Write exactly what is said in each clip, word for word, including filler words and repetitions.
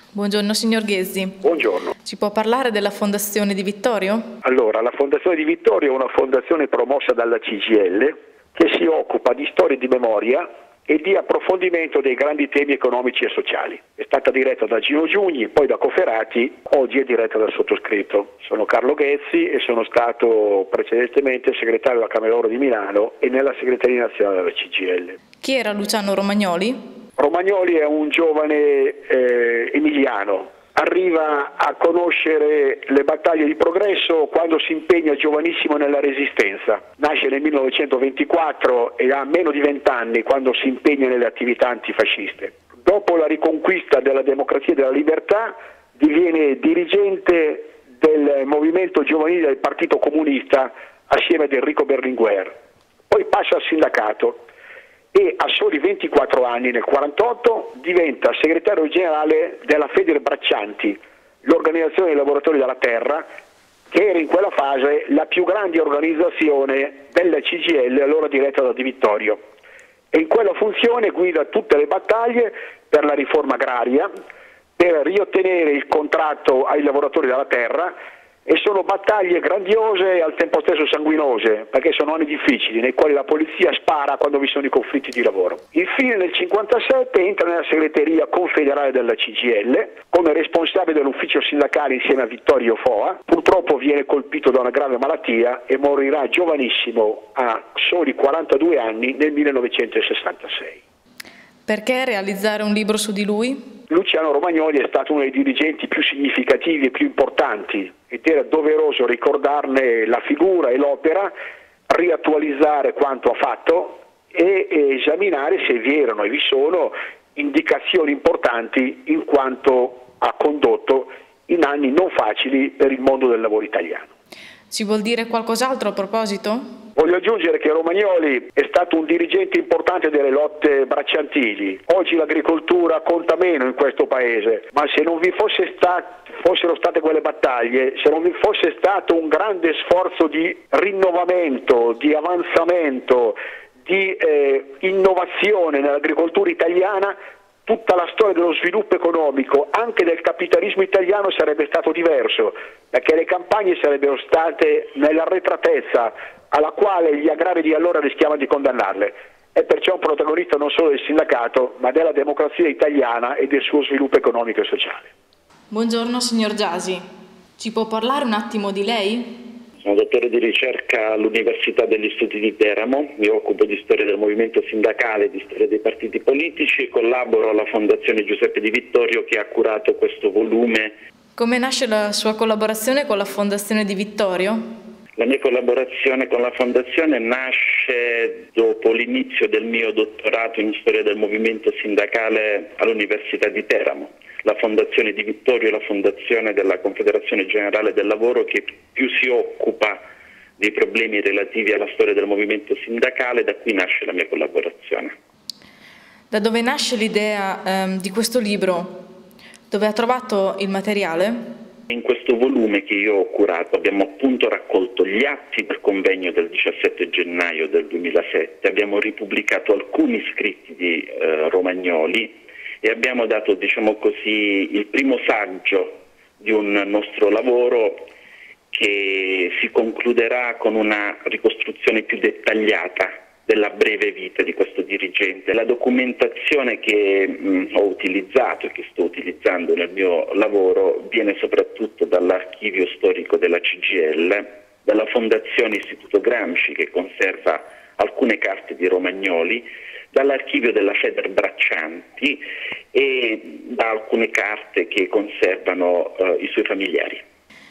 Buongiorno signor Ghezzi. Buongiorno. Ci può parlare della Fondazione Di Vittorio? Allora, la Fondazione Di Vittorio è una fondazione promossa dalla C G I L che si occupa di storia e di memoria e di approfondimento dei grandi temi economici e sociali. È stata diretta da Gino Giugni, poi da Coferati, oggi è diretta dal sottoscritto. Sono Carlo Ghezzi e sono stato precedentemente segretario della Camera Oro di Milano e nella segreteria nazionale della C G I L. Chi era Luciano Romagnoli? Romagnoli è un giovane eh, emiliano. Arriva a conoscere le battaglie di progresso quando si impegna giovanissimo nella Resistenza. Nasce nel millenovecentoventiquattro e ha meno di vent'anni quando si impegna nelle attività antifasciste. Dopo la riconquista della democrazia e della libertà diviene dirigente del movimento giovanile del Partito Comunista assieme ad Enrico Berlinguer. Poi passa al sindacato e a soli ventiquattro anni, nel quarantotto, diventa segretario generale della Federbraccianti, l'organizzazione dei lavoratori della terra, che era in quella fase la più grande organizzazione della C G I L, allora diretta da Di Vittorio. E in quella funzione guida tutte le battaglie per la riforma agraria, per riottenere il contratto ai lavoratori della terra, e sono battaglie grandiose e al tempo stesso sanguinose, perché sono anni difficili nei quali la polizia spara quando vi sono i conflitti di lavoro. Infine nel cinquantasette entra nella segreteria confederale della C G I L come responsabile dell'ufficio sindacale insieme a Vittorio Foa. Purtroppo viene colpito da una grave malattia e morirà giovanissimo a soli quarantadue anni nel millenovecentosessantasei. Perché realizzare un libro su di lui? Luciano Romagnoli è stato uno dei dirigenti più significativi e più importanti ed era doveroso ricordarne la figura e l'opera, riattualizzare quanto ha fatto e esaminare se vi erano e vi sono indicazioni importanti in quanto ha condotto in anni non facili per il mondo del lavoro italiano. Ci vuol dire qualcos'altro a proposito? Voglio aggiungere che Romagnoli è stato un dirigente importante delle lotte bracciantili. Oggi l'agricoltura conta meno in questo paese, ma se non vi fosse stat- fossero state quelle battaglie, se non vi fosse stato un grande sforzo di rinnovamento, di avanzamento, di eh, innovazione nell'agricoltura italiana, tutta la storia dello sviluppo economico, anche del capitalismo italiano, sarebbe stato diverso, perché le campagne sarebbero state nell'arretratezza alla quale gli agrari di allora rischiavano di condannarle. È perciò un protagonista non solo del sindacato, ma della democrazia italiana e del suo sviluppo economico e sociale. Buongiorno signor Gyasi, ci può parlare un attimo di lei? Sono dottore di ricerca all'Università degli Studi di Teramo, mi occupo di storia del movimento sindacale, di storia dei partiti politici e collaboro alla Fondazione Giuseppe Di Vittorio che ha curato questo volume. Come nasce la sua collaborazione con la Fondazione Di Vittorio? La mia collaborazione con la Fondazione nasce dopo l'inizio del mio dottorato in storia del movimento sindacale all'Università di Teramo. La Fondazione Di Vittorio è la fondazione della Confederazione Generale del Lavoro che più si occupa dei problemi relativi alla storia del movimento sindacale, da qui nasce la mia collaborazione. Da dove nasce l'idea ehm, di questo libro? Dove ha trovato il materiale? In questo volume che io ho curato abbiamo appunto raccolto gli atti del convegno del diciassette gennaio del duemilasette, abbiamo ripubblicato alcuni scritti di eh, Romagnoli e abbiamo dato, diciamo così, il primo saggio di un nostro lavoro che si concluderà con una ricostruzione più dettagliata della breve vita di questo dirigente. La documentazione che mh, ho utilizzato e che sto utilizzando nel mio lavoro viene soprattutto dall'archivio storico della C G I L, dalla Fondazione Istituto Gramsci che conserva alcune carte di Romagnoli, dall'archivio della Federbraccianti e da alcune carte che conservano eh, i suoi familiari.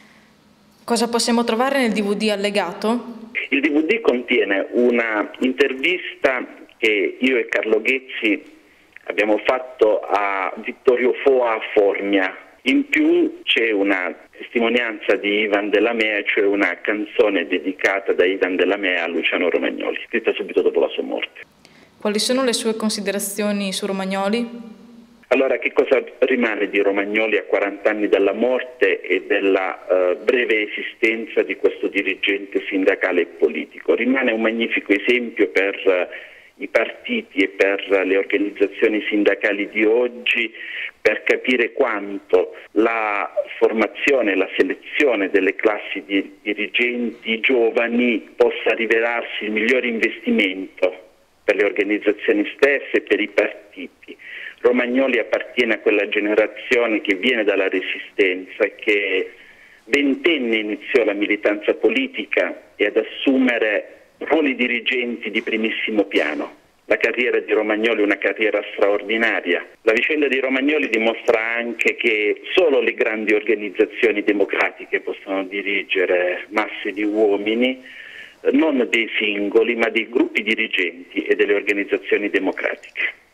Cosa possiamo trovare nel D V D allegato? Il D V D contiene una intervista che io e Carlo Ghezzi abbiamo fatto a Vittorio Foa a Formia. In più c'è una testimonianza di Ivan Della Mea, cioè una canzone dedicata da Ivan Della Mea a Luciano Romagnoli, scritta subito dopo la sua morte. Quali sono le sue considerazioni su Romagnoli? Allora, che cosa rimane di Romagnoli a quaranta anni dalla morte e della uh, breve esistenza di questo dirigente sindacale e politico? Rimane un magnifico esempio per uh, i partiti e per le organizzazioni sindacali di oggi per capire quanto la formazione e la selezione delle classi di dirigenti giovani possa rivelarsi il migliore investimento per le organizzazioni stesse e per i partiti. Romagnoli appartiene a quella generazione che viene dalla Resistenza e che ventenne iniziò la militanza politica e ad assumere ruoli dirigenti di primissimo piano. La carriera di Romagnoli è una carriera straordinaria. La vicenda di Romagnoli dimostra anche che solo le grandi organizzazioni democratiche possono dirigere masse di uomini, non dei singoli, ma dei gruppi dirigenti e delle organizzazioni democratiche.